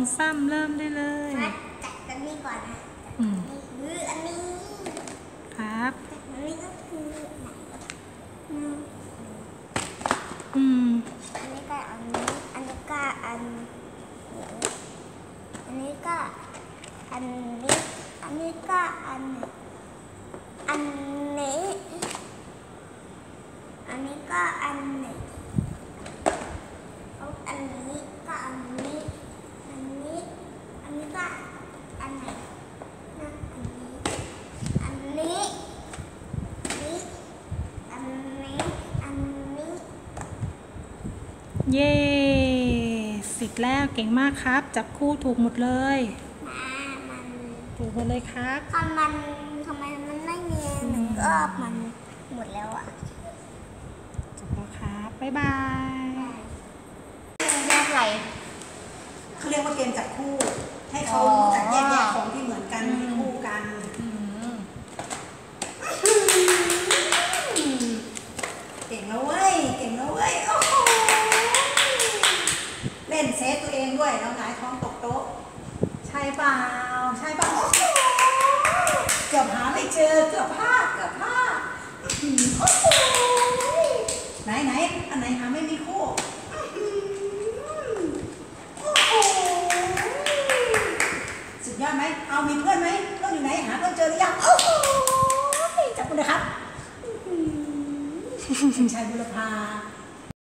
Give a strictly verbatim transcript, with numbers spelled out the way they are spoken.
สามเริ่มได้เลยจัดอันนี้ก่อนนะอืมคืออันนี้ครับอันนี้ก็คือไหนอืมอันนี้ก็อันนี้อันนี้ก็อันอันนี้ก็อันนี้อันนี้ก็อันอันนี้อันนี้ก็อันนี้อันนี้ก็อันนี้อันนี้อันนี้ก็อันไหนนะอันนี้อันนี้อันนี้อันนี้เย้เสร็จแล้วเก่งมากครับจับคู่ถูกหมดเลยมันถูกหมดเลยครับทำมันทำไมมันไม่มีหนึ่งรอบมันหมดแล้วอ่ะจบแล้วครับบ๊ายบายแยกไรเขาเรียกว่าเกมจับคู่ให้เขาจัดแยกแยกของที่เหมือนกันให้คู่กันเก่งนะเว้ยเก่งนะเว้ยโอ้โหเล่นเซฟตัวเองด้วยแล้วหงายท้องตกโต๊ะใช่เปล่าใช่เปล่าโอ้โหเกือบหาไม่เจอเกือบพลาดเกือบพลาดโอ้โหไหนไหนอันไหนหาไม่มีคู่สุดยอดไหมเอามีเพื่อนไหมเพื่อนอยู่ไหนหาเพื่อนเจอหรือยังโอ้โหจับมือเลยครับชายบุรพา